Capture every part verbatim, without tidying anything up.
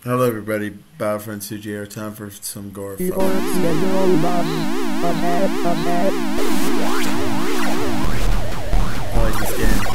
Hello everybody, Battlefront two G R, time for some gore. You are the girl boss. Ahead, ahead. I like this game.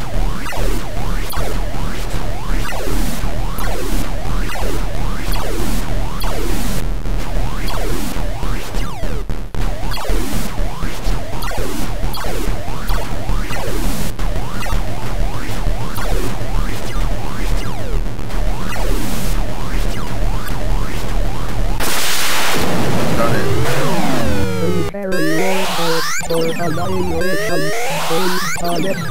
For a violation based on it.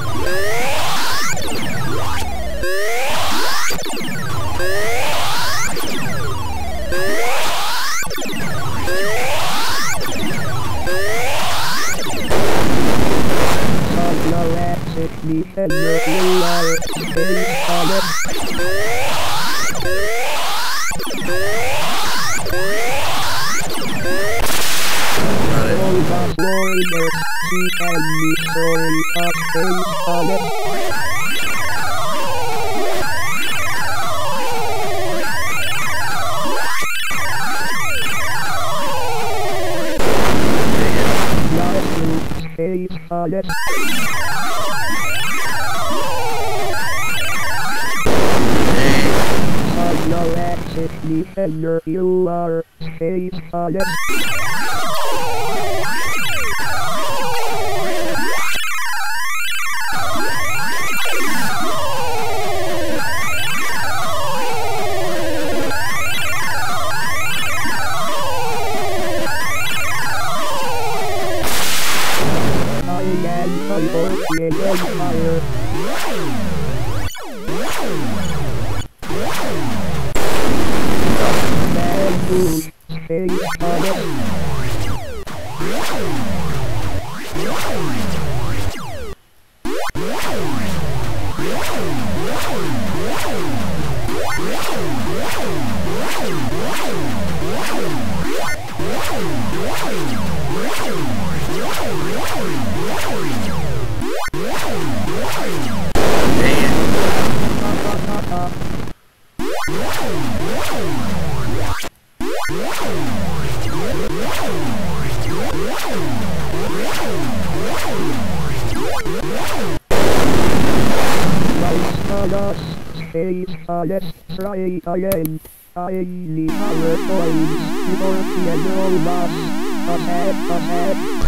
Of no exit defender you are based on it. Warrior, he can be sorry of things on it. Nothing stays on it. Of no exit defender you are stays on it. Empire. Bamboo, space on it. Space Alex, try again. I need power points. European robots. Ahead, ahead.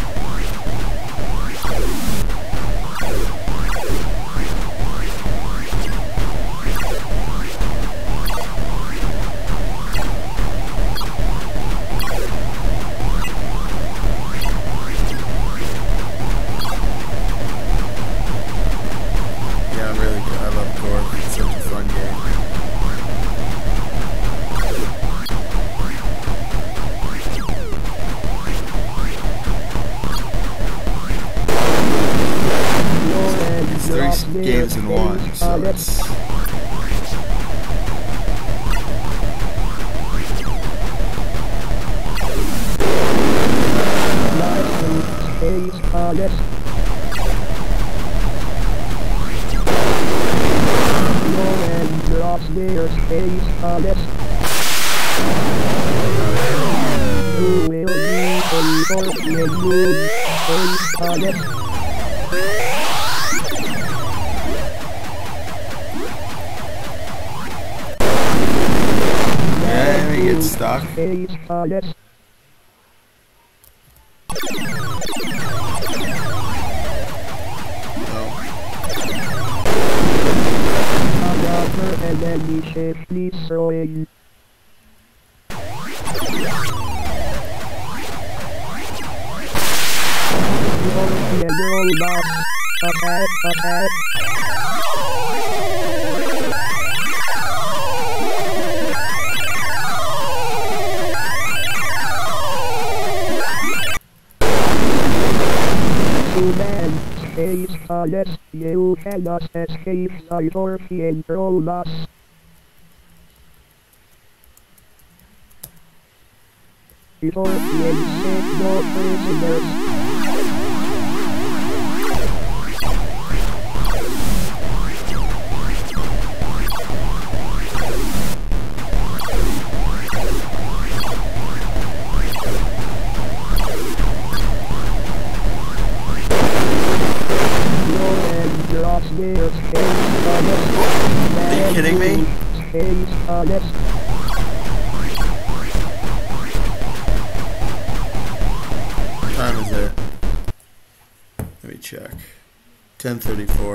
Games in one, so it's their space on it. You will be enforcement move space on it. Yeah, we get stuck. Space on it. And then he safely throwing. The girl boss. Ahead, ahead. Too bad. Space Alex, you cannot escape the European robots. European take no prisoners. kidding me? What time is it? Let me check. ten thirty-four.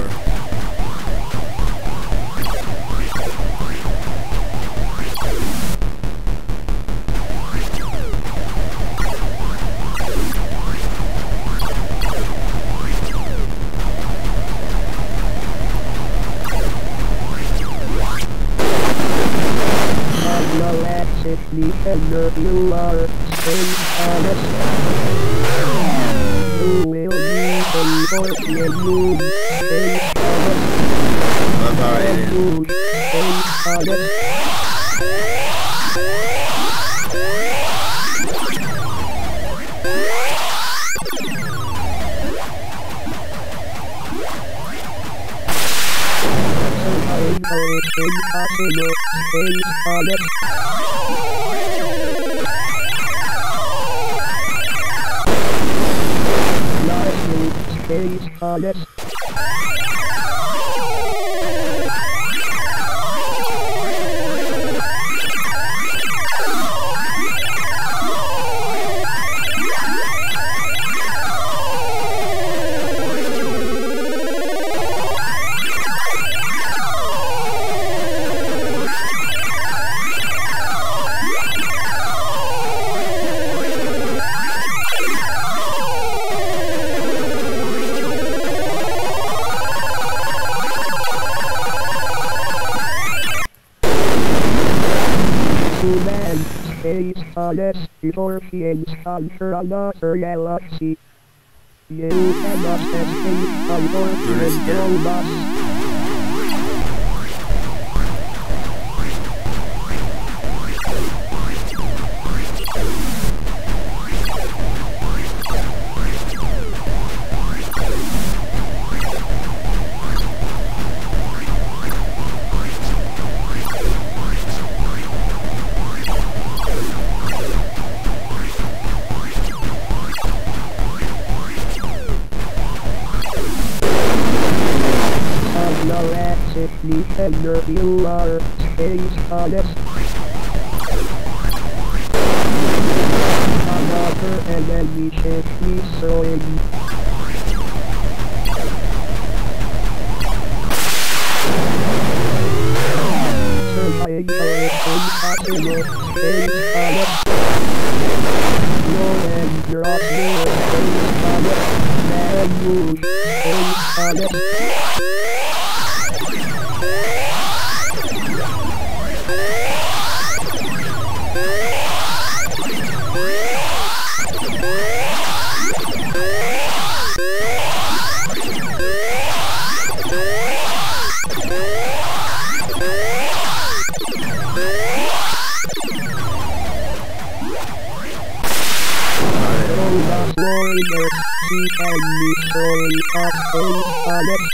You are staying honest. You will be unfortunate. Stay honest. Bye-bye. Stay honest. Stay honest. Stay honest. Stay honest before being under another galaxy. You cannot escape by your robots. Defender, you are staying honest. Another enemy ship is showing. Surviving our impossible, staying honest. Your end, you're up there, staying honest. Man, you staying honest. Warrior, he can be showing up things honest.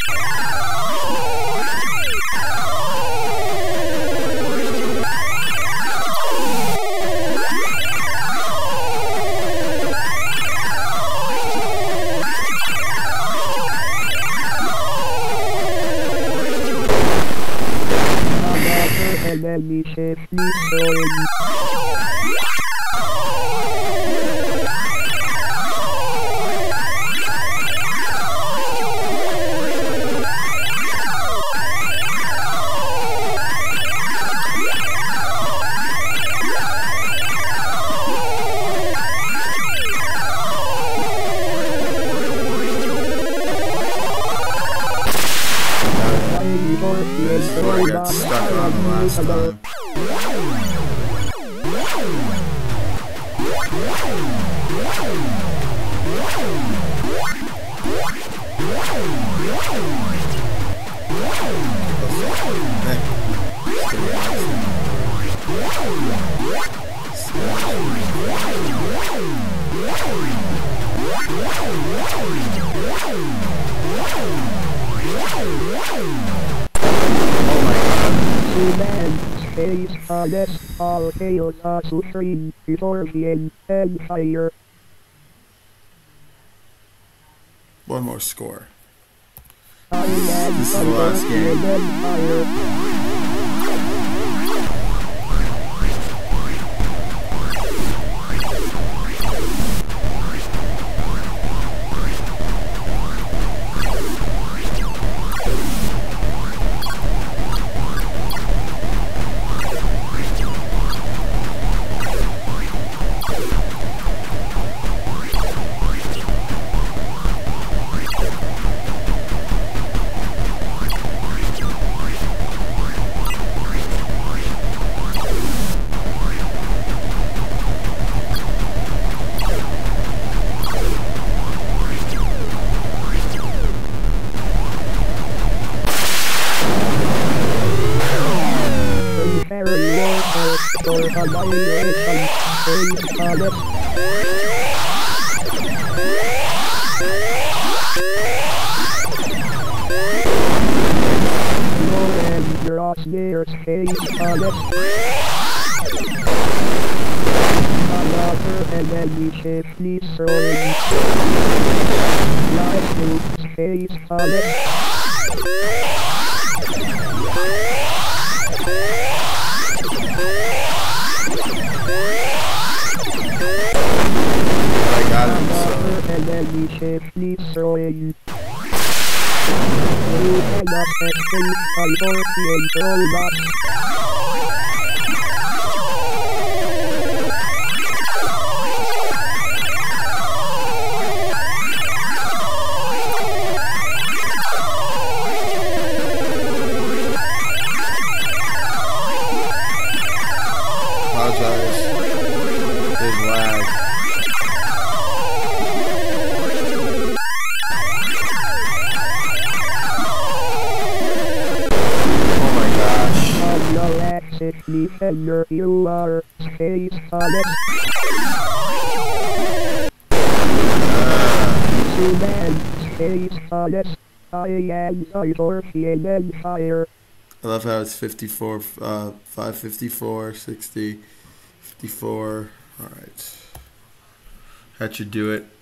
Another enemy ship is showing. That's where I got stuck on the last time. Space honest, all chaos are supreme before the end empire. One more score. I am This is the last game. Empire. for annihilation. Space Palace. Near Space Palace. Another enemy ship destroyed. Fly to Space Palace. I got him, so. Another enemy ship destroyed. You cannot escape by Orphean Robots. Apologize. There's lag. Defender, you are Space Palace. Sudan, Space Palace. I am the Orphean Empire. I love how it's fifty-four, uh, five fifty-four, sixty, fifty-four. All right. That should do it.